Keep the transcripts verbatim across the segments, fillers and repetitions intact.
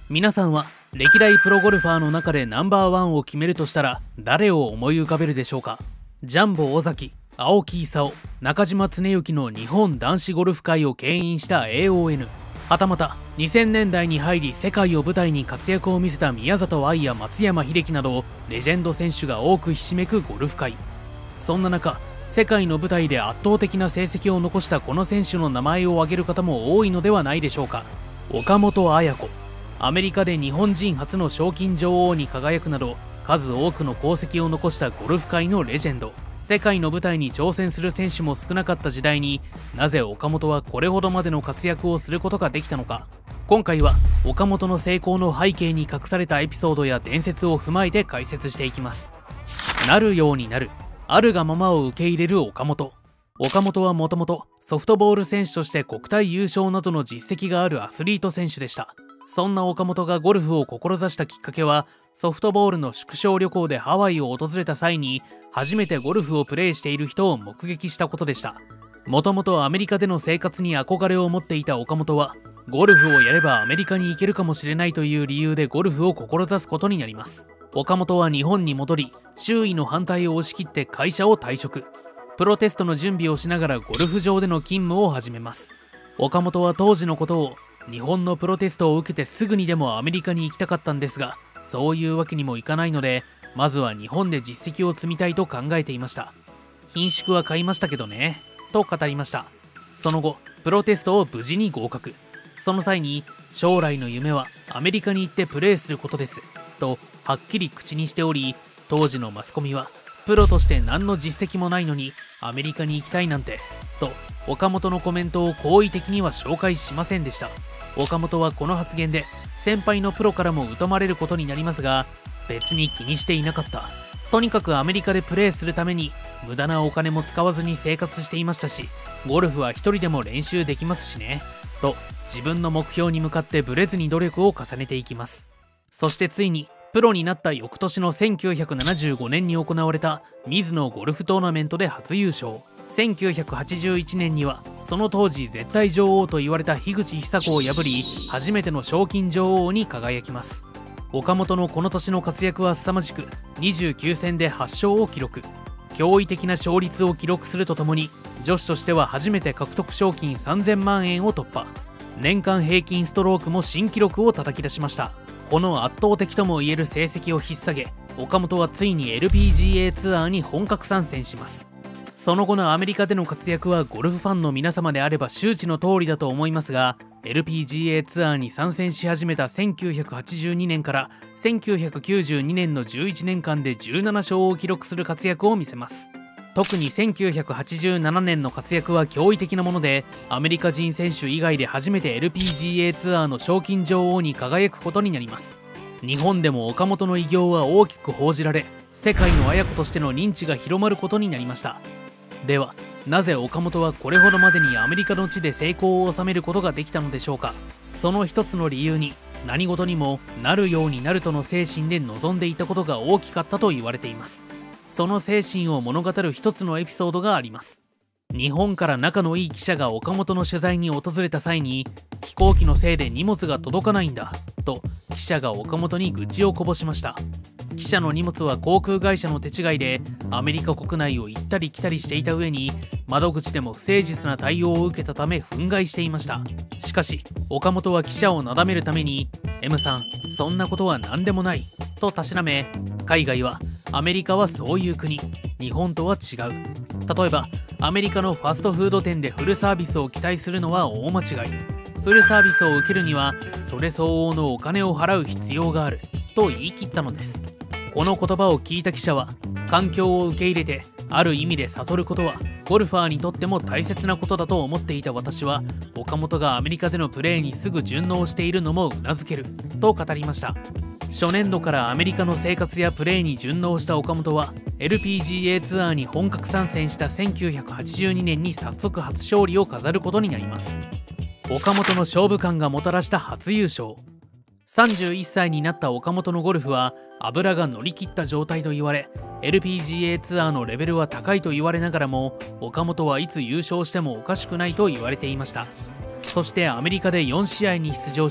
皆さんは歴代プロゴルファーの中でナンバーワンを決めるとしたら誰を思い浮かべるでしょうか。ジャンボ尾崎、青木功、中島恒之の日本男子ゴルフ界を牽引した エーオーエヌ、 はたまたにせんねんだいに入り世界を舞台に活躍を見せた宮里藍や松山英樹などレジェンド選手が多くひしめくゴルフ界。そんな中、世界の舞台で圧倒的な成績を残したこの選手の名前を挙げる方も多いのではないでしょうか。岡本綾子、アメリカで日本人初の賞金女王に輝くなど数多くの功績を残したゴルフ界のレジェンド。世界の舞台に挑戦する選手も少なかった時代になぜ岡本はこれほどまでの活躍をすることができたのか。今回は岡本の成功の背景に隠されたエピソードや伝説を踏まえて解説していきます。なるようになる、あるがままを受け入れる岡本。岡本はもともとソフトボール選手として国体優勝などの実績があるアスリート選手でした。そんな岡本がゴルフを志したきっかけは、ソフトボールの縮小旅行でハワイを訪れた際に初めてゴルフをプレーしている人を目撃したことでした。もともとアメリカでの生活に憧れを持っていた岡本は、ゴルフをやればアメリカに行けるかもしれないという理由でゴルフを志すことになります。岡本は日本に戻り、周囲の反対を押し切って会社を退職。プロテストの準備をしながらゴルフ場での勤務を始めます。岡本は当時のことを、日本のプロテストを受けてすぐにでもアメリカに行きたかったんですが、そういうわけにもいかないので、まずは日本で実績を積みたいと考えていました。品種は買いましたけどね、と語りました。その後、プロテストを無事に合格。その際に、将来の夢はアメリカに行ってプレーすることです、とはっきり口にしており、当時のマスコミは、プロとして何の実績もないのにアメリカに行きたいなんて、と岡本のコメントを好意的には紹介しませんでした。岡本はこの発言で先輩のプロからも疎まれることになりますが、別に気にしていなかった。とにかくアメリカでプレーするために無駄なお金も使わずに生活していましたし、ゴルフは一人でも練習できますしね、と自分の目標に向かってブレずに努力を重ねていきます。そしてついにプロになった翌年のせんきゅうひゃくななじゅうごねんに行われたミズノゴルフトーナメントで初優勝。せんきゅうひゃくはちじゅういちねんにはその当時絶対女王と言われた樋口久子を破り、初めての賞金女王に輝きます。岡本のこの年の活躍は凄まじく、にじゅうきゅうせんではち勝を記録。驚異的な勝率を記録するとともに、女子としては初めて獲得賞金さんぜんまんえんを突破。年間平均ストロークも新記録を叩き出しました。この圧倒的ともいえる成績を引っ提げ、岡本はついに エルピージーエー ツアーに本格参戦します。その後のアメリカでの活躍はゴルフファンの皆様であれば周知の通りだと思いますが、 エルピージーエー ツアーに参戦し始めたせんきゅうひゃくはちじゅうにねんからせんきゅうひゃくきゅうじゅうにねんのじゅういちねんかんでじゅうなな勝を記録する活躍を見せます。特にせんきゅうひゃくはちじゅうななねんの活躍は驚異的なもので、アメリカ人選手以外で初めて エルピージーエー ツアーの賞金女王に輝くことになります。日本でも岡本の偉業は大きく報じられ、世界の綾子としての認知が広まることになりました。では、なぜ岡本はこれほどまでにアメリカの地で成功を収めることができたのでしょうか。その一つの理由に、何事にもなるようになるとの精神で臨んでいたことが大きかったと言われています。その精神を物語る一つのエピソードがあります。日本から仲のいい記者が岡本の取材に訪れた際に、飛行機のせいで荷物が届かないんだと記者が岡本に愚痴をこぼしました。記者の荷物は航空会社の手違いでアメリカ国内を行ったり来たりしていた上に、窓口でも不誠実な対応を受けたため憤慨していました。しかし岡本は記者をなだめるために、 M さんそんなことは何でもないとたしなめ、海外はアメリカはそういう国、日本とは違う、例えばアメリカのファストフード店でフルサービスを期待するのは大間違い、フルサービスを受けるにはそれ相応のお金を払う必要があると言い切ったのです。この言葉を聞いた記者は、環境を受け入れてある意味で悟ることはゴルファーにとっても大切なことだと思っていた私は、岡本がアメリカでのプレーにすぐ順応しているのもうなずけると語りました。初年度からアメリカの生活やプレーに順応した岡本は エルピージーエー ツアーに本格参戦したせんきゅうひゃくはちじゅうにねんに早速初勝利を飾ることになります。岡本の勝負感がもたらした初優勝。さんじゅういっさいになった岡本のゴルフは油が乗り切った状態と言われ、 エルピージーエー ツアーのレベルは高いと言われながらも、岡本はいつ優勝してもおかしくないと言われていました。そしてアメリカでよんしあいに出場し、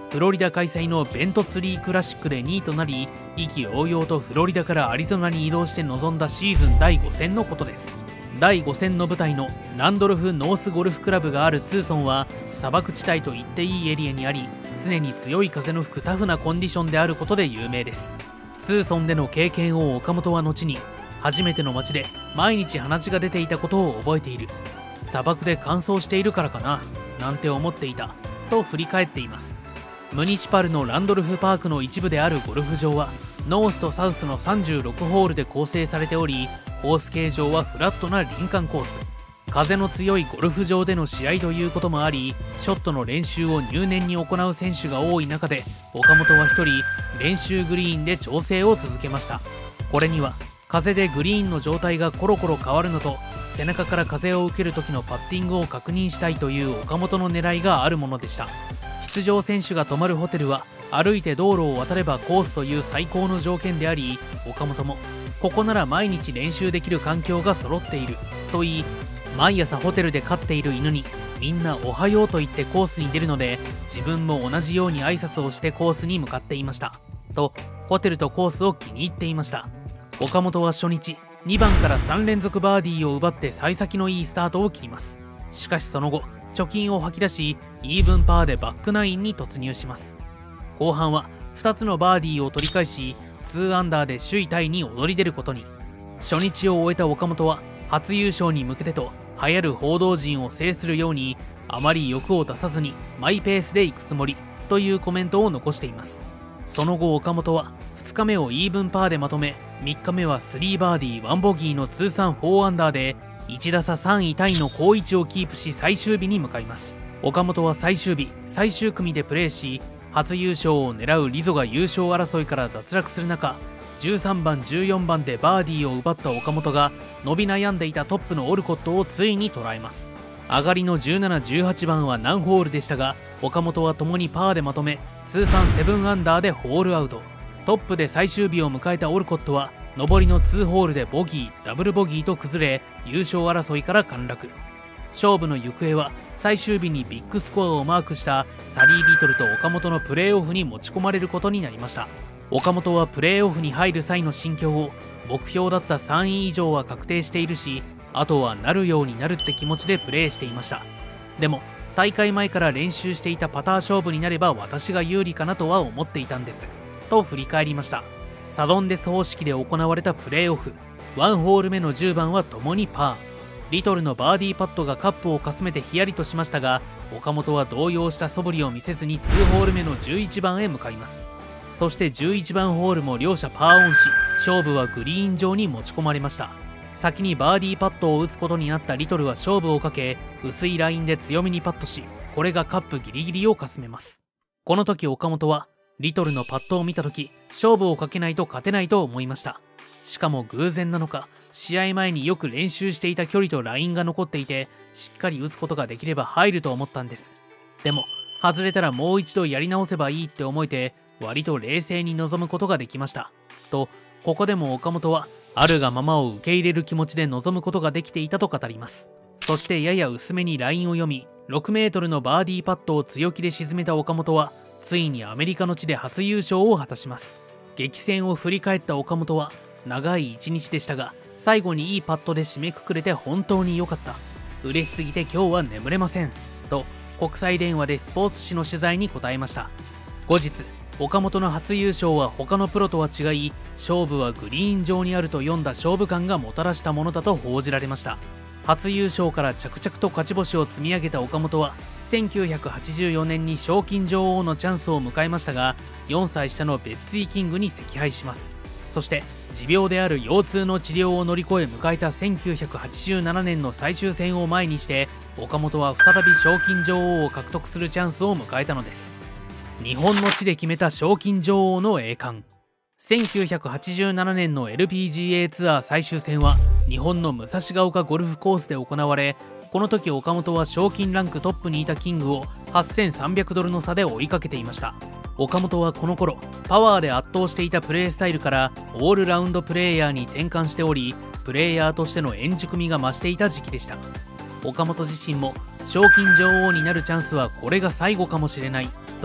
フロリダ開催のベントツリークラシックでにいとなり、意気揚々とフロリダからアリゾナに移動して臨んだシーズンだいご戦のことです。だいご戦の舞台のランドルフノースゴルフクラブがあるツーソンは砂漠地帯と言っていいエリアにあり、常に強い風の吹くタフなコンディションであることで有名です。ツーソンでの経験を岡本は後に、初めての街で毎日鼻血が出ていたことを覚えている、砂漠で乾燥しているからかななんて思っていたと振り返っています。ムニシパルのランドルフパークの一部であるゴルフ場はノースとサウスのさんじゅうろくホールで構成されており、コース形状はフラットな林間コース、風の強いゴルフ場での試合ということもあり、ショットの練習を入念に行う選手が多い中で、岡本はひとり練習グリーンで調整を続けました。これには風でグリーンの状態がコロコロ変わるのと、背中から風を受ける時のパッティングを確認したいという岡本の狙いがあるものでした。出場選手が泊まるホテルは歩いて道路を渡ればコースという最高の条件であり、岡本もここなら毎日練習できる環境が揃っていると言い、毎朝ホテルで飼っている犬にみんなおはようと言ってコースに出るので、自分も同じように挨拶をしてコースに向かっていましたと、ホテルとコースを気に入っていました。岡本は初日にばんからさん連続バーディーを奪って幸先のいいスタートを切ります。しかしその後貯金を吐き出し、イーブンパーでバックナインに突入します。後半はふたつのバーディーを取り返し、にアンダーで首位タイに躍り出ることに。初日を終えた岡本は初優勝に向けてと流行る報道陣を制するように、あまり欲を出さずにマイペースで行くつもりというコメントを残しています。その後岡本はふつかめをイーブンパーでまとめ、みっかめはさんバーディーいちボギーの通算よんアンダーでいち打差さんいタイの好位置をキープし、最終日に向かいます。岡本は最終日最終組でプレーし、初優勝を狙うリゾが優勝争いから脱落する中、じゅうさんばんじゅうよんばんでバーディーを奪った岡本が伸び悩んでいたトップのオルコットをついに捉えます。上がりのじゅうなな、じゅうはちばんは難ホールでしたが、岡本は共にパーでまとめ、通算ななアンダーでホールアウト。トップで最終日を迎えたオルコットは上りのにホールでボギーダブルボギーと崩れ、優勝争いから陥落。勝負の行方は最終日にビッグスコアをマークしたサリー・リトルと岡本のプレーオフに持ち込まれることになりました。岡本はプレーオフに入る際の心境を、目標だったさんい以上は確定しているし、あとはなるようになるって気持ちでプレーしていました。でも大会前から練習していたパター勝負になれば私が有利かなとは思っていたんですと振り返りました。サドンデス方式で行われたプレーオフ、いちホール目のじゅうばんは共にパー。リトルのバーディーパットがカップをかすめてヒヤリとしましたが、岡本は動揺した素振りを見せずににホール目のじゅういちばんへ向かいます。そしてじゅういちばんホールも両者パーオンし、勝負はグリーン上に持ち込まれました。先にバーディーパットを打つことになったリトルは勝負をかけ、薄いラインで強めにパットし、これがカップギリギリをかすめます。この時岡本はリトルのパットを見た時、勝負をかけないと勝てないと思いました。しかも偶然なのか、試合前によく練習していた距離とラインが残っていて、しっかり打つことができれば入ると思ったんです。でも外れたらもう一度やり直せばいいって思えて、割と冷静に臨むことができましたと、ここでも岡本はあるがままを受け入れる気持ちで臨むことができていたと語ります。そしてやや薄めにラインを読み、ろくメートルのバーディーパットを強気で沈めた岡本は、ついにアメリカの地で初優勝を果たします。激戦を振り返った岡本は、長い一日でしたが最後にいいパットで締めくくれて本当に良かった、嬉しすぎて今日は眠れませんと国際電話でスポーツ紙の取材に答えました。後日岡本の初優勝は他のプロとは違い、勝負はグリーン上にあると読んだ勝負感がもたらしたものだと報じられました。初優勝から着々と勝ち星を積み上げた岡本はせんきゅうひゃくはちじゅうよねんに賞金女王のチャンスを迎えましたが、よんさい下のベッツィ・キングに惜敗します。そして持病である腰痛の治療を乗り越え迎えたせんきゅうひゃくはちじゅうななねんの最終戦を前にして、岡本は再び賞金女王を獲得するチャンスを迎えたのです。日本の地で決めた賞金女王の栄冠。せんきゅうひゃくはちじゅうななねんの エルピージーエー ツアー最終戦は日本の武蔵ヶ丘ゴルフコースで行われ、この時岡本は賞金ランクトップにいたキングをはっせんさんびゃくドルの差で追いかけていました。岡本はこの頃パワーで圧倒していたプレースタイルからオールラウンドプレーヤーに転換しており、プレーヤーとしての円熟味が増していた時期でした。岡本自身も賞金女王になるチャンスはこれが最後かもしれないと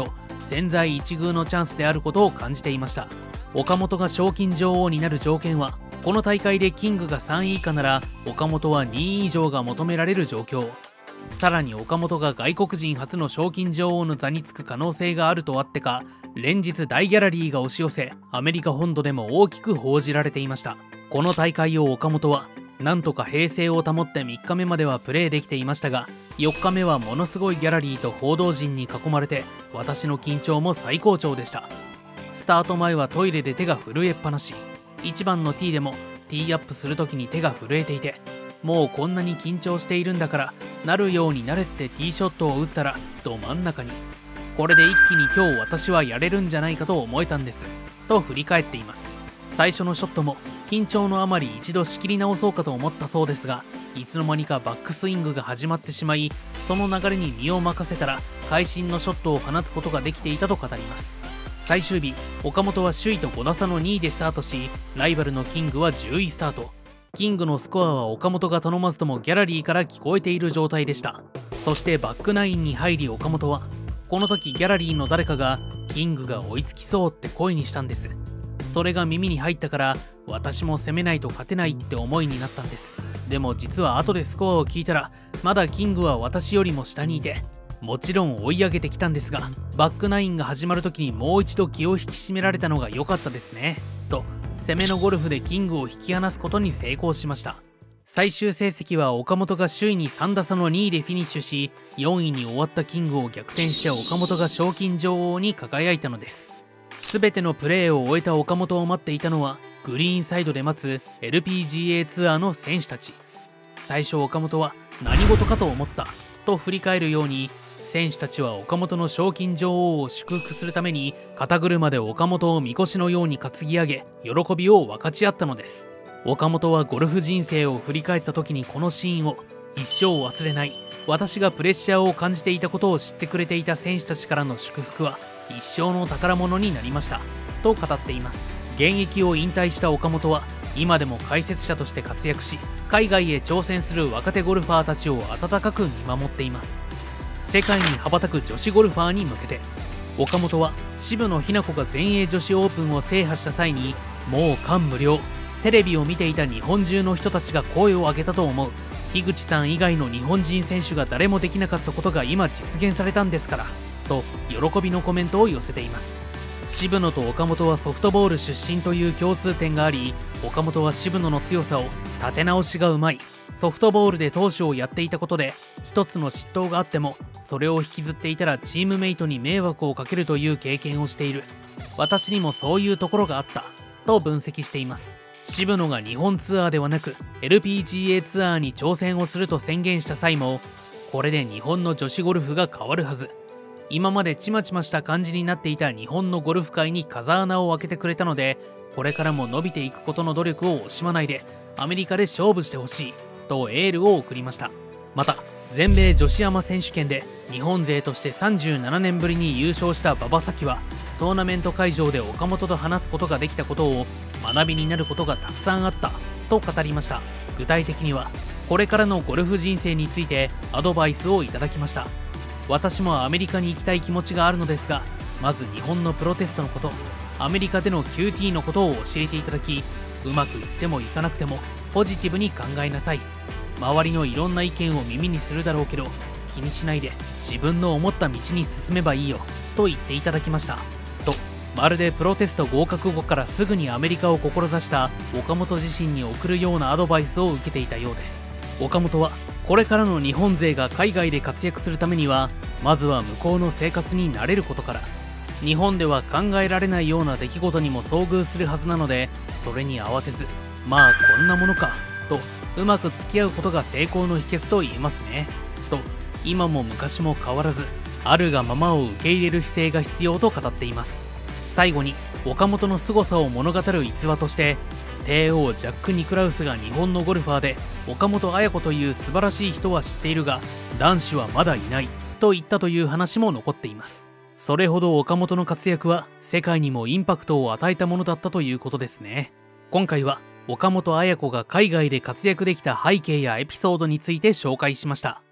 千載一遇のチャンスであることを感じていました。岡本が賞金女王になる条件は、この大会でキングがさんい以下なら岡本はにい以上が求められる状況。さらに岡本が外国人初の賞金女王の座につく可能性があるとあってか、連日大ギャラリーが押し寄せ、アメリカ本土でも大きく報じられていました。この大会を岡本はなんとか平静を保ってみっかめまではプレーできていましたが、よっかめはものすごいギャラリーと報道陣に囲まれて、私の緊張も最高潮でした。スタート前はトイレで手が震えっぱなし、いちばんのティーでもティーアップする時に手が震えていて、もうこんなに緊張しているんだからなるようになれってティーショットを打ったらど真ん中に。これで一気に今日私はやれるんじゃないかと思えたんです、と振り返っています。最初のショットも緊張のあまり一度仕切り直そうかと思ったそうですが、いつの間にかバックスイングが始まってしまい、その流れに身を任せたら会心のショットを放つことができていたと語ります。最終日、岡本は首位とご打差のにいでスタートし、ライバルのキングはじゅういスタート。キングのスコアは岡本が頼まずともギャラリーから聞こえている状態でした。そしてバックナインに入り、岡本はこの時ギャラリーの誰かがキングが追いつきそうって声にしたんです。それが耳に入ったから、私も攻めないと勝てないって思いになったんです。でも実は後でスコアを聞いたら、まだキングは私よりも下にいて、もちろん追い上げてきたんですが、バックナインが始まる時にもう一度気を引き締められたのが良かったですねと、攻めのゴルフでキングを引き離すことに成功しました。最終成績は岡本が首位にさん打差のにいでフィニッシュし、よんいに終わったキングを逆転して岡本が賞金女王に輝いたのです。全てのプレーを終えた岡本を待っていたのは、グリーンサイドで待つ エルピージーエー ツアーの選手たち。最初岡本は何事かと思ったと振り返るように、選手たちは岡本の賞金女王を祝福するために肩車で岡本をみこしのように担ぎ上げ、喜びを分かち合ったのです。岡本はゴルフ人生を振り返った時にこのシーンを一生忘れない、私がプレッシャーを感じていたことを知ってくれていた選手たちからの祝福は一生の宝物になりましたと語っています。現役を引退した岡本は今でも解説者として活躍し、海外へ挑戦する若手ゴルファーたちを温かく見守っています。世界に羽ばたく女子ゴルファーに向けて、岡本は渋野日向子が全英女子オープンを制覇した際に、もう感無量、テレビを見ていた日本中の人たちが声を上げたと思う、樋口さん以外の日本人選手が誰もできなかったことが今実現されたんですからと喜びのコメントを寄せています。渋野と岡本はソフトボール出身という共通点があり、岡本は渋野の強さを立て直しがうまい、ソフトボールで投手をやっていたことで一つの嫉妬があってもそれを引きずっていたらチームメイトに迷惑をかけるという経験をしている、私にもそういうところがあったと分析しています。渋野が日本ツアーではなく エルピージーエー ツアーに挑戦をすると宣言した際も、これで日本の女子ゴルフが変わるはず、今までちまちました感じになっていた日本のゴルフ界に風穴を開けてくれたので、これからも伸びていくことの努力を惜しまないでアメリカで勝負してほしいとエールを送りました。また全米女子アマ選手権で日本勢としてさんじゅうななねんぶりに優勝した馬場咲希は、トーナメント会場で岡本と話すことができたことを学びになることがたくさんあったと語りました。具体的にはこれからのゴルフ人生についてアドバイスをいただきました。私もアメリカに行きたい気持ちがあるのですが、まず日本のプロテストのこと、アメリカでの キューティー のことを教えていただき、うまくいってもいかなくてもポジティブに考えなさい、周りのいろんな意見を耳にするだろうけど気にしないで自分の思った道に進めばいいよと言っていただきましたと、まるでプロテスト合格後からすぐにアメリカを志した岡本自身に送るようなアドバイスを受けていたようです。岡本はこれからの日本勢が海外で活躍するためには、まずは向こうの生活に慣れることから、日本では考えられないような出来事にも遭遇するはずなので、それに慌てず、まあこんなものかとうまく付き合うことが成功の秘訣と言えますねと、今も昔も変わらずあるがままを受け入れる姿勢が必要と語っています。最後に岡本の凄さを物語る逸話として、帝王ジャック・ニクラウスが日本のゴルファーで岡本綾子という素晴らしい人は知っているが男子はまだいないと言ったという話も残っています。それほど岡本の活躍は世界にもインパクトを与えたものだったということですね。今回は岡本綾子が海外で活躍できた背景やエピソードについて紹介しました。